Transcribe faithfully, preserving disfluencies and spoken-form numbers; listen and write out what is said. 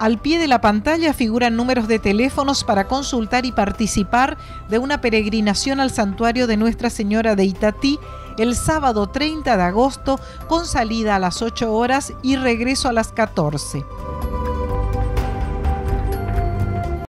Al pie de la pantalla figuran números de teléfonos para consultar y participar de una peregrinación al santuario de Nuestra Señora de Itatí el sábado treinta de agosto, con salida a las ocho horas y regreso a las catorce.